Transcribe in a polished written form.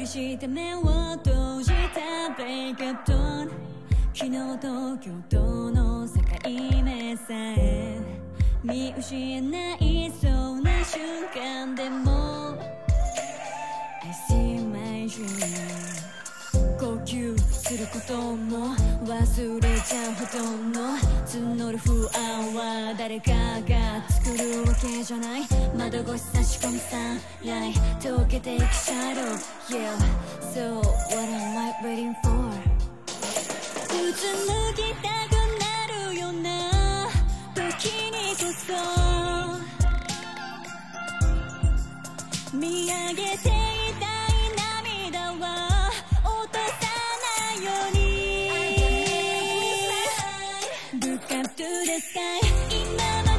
して目を閉じたブレイクアップトーン、昨日と今日との境目さえ見失いそうな瞬間でも I see my dream、 呼吸することも忘れちゃうほどの募る不安は誰かが作るわけじゃない、窓越し差し込むサンライト溶けていくシャドウ Yeah so what am I waiting for、 うつむきたくなるような時にこそ見上げていたい涙は落とさないように Look up to the sky、 今まで